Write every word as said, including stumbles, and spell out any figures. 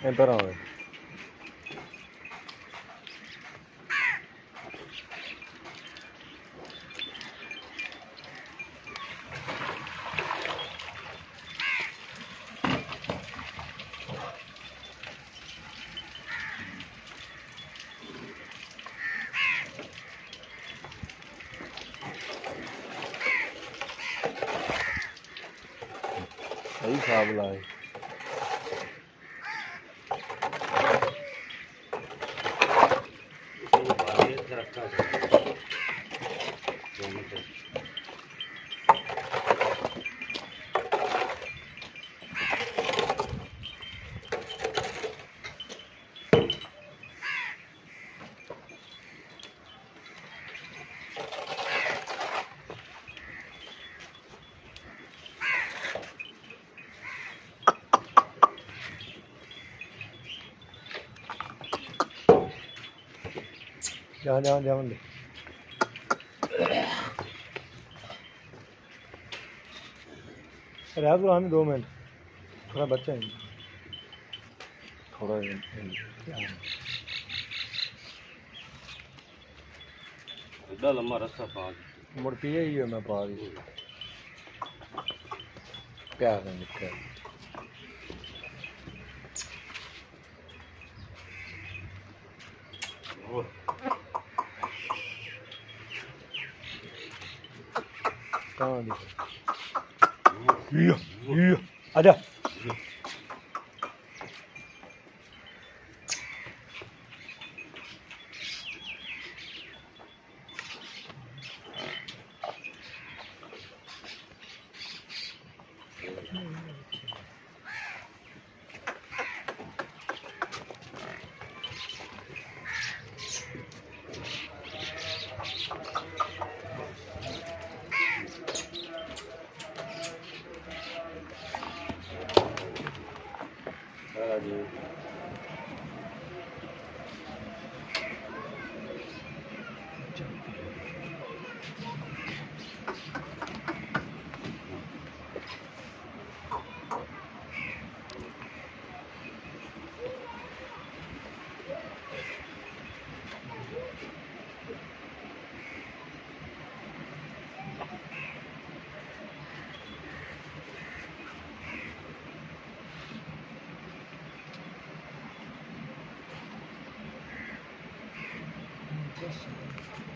इधर आओ। सही खा बुलाए जाओ जाओ जाओ दे अरे तो हम दो मिनट थोड़ा बच्चा है थोड़ा एडा लम्बा रस्सा पा मुड़ पिए ही है मैं पा दी प्यार है निकल कहाँ दी यो यो आजा Yes.